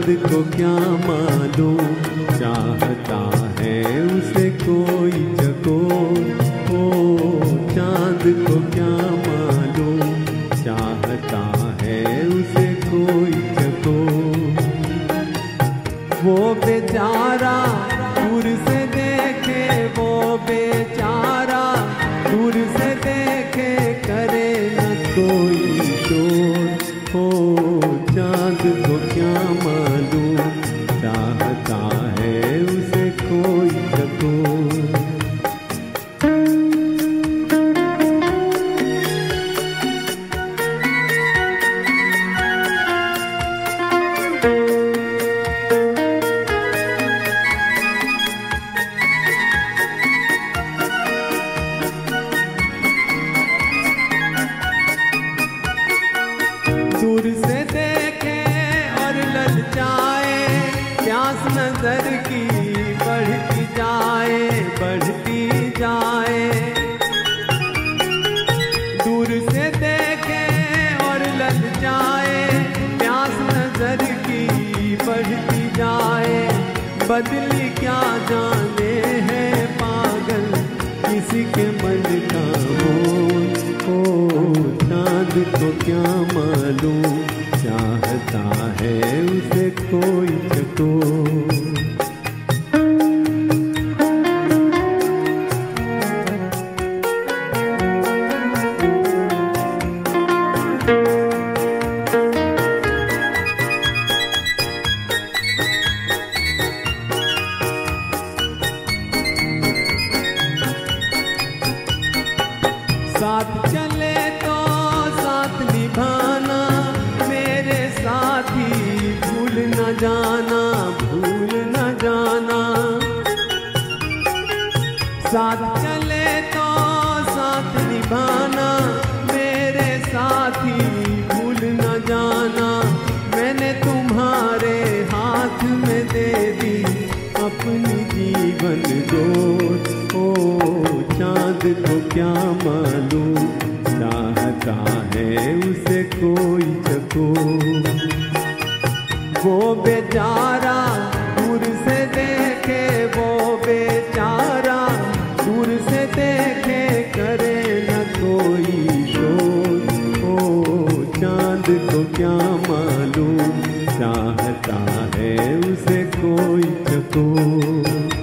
चांद को क्या मालूम, चाहता है उसे कोई चकोर। ओ चांद को क्या मालूम, चाहता है उसे कोई चकोर। वो बेचारा दूर से देखे, वो बेचारा दूर से देखे, करे न कोई शोर। हो चांद को क्या मालूम, चाहता है उसे कोई चकोर। दूर से देखे और ललचाए, प्यास नजर की बढ़ती जाए, बढ़ती जाए। दूर से देखे और ललचाए, प्यास नजर की बढ़ती जाए। बदली क्या जाने है पागल किसी के मन का मोल। ओ चांद को क्या मालूम, चाहता है उसे कोई चकोर। साथ चले तो साथ निभाना, मेरे साथी भूल न जाना, भूल न जाना। साथ चले तो साथ निभाना, मेरे साथी भूल न जाना। मैंने तुम्हारे हाथ में दे दी अपनी जीवन जोत। ओ चांद को क्या मालूम, चाहता है उसे कोई चकोर। वो बेचारा दूर से देखे, वो बेचारा दूर से देखे, करे न कोई शोर। ओ चांद को क्या मालूम, चाहता है उसे कोई चकोर।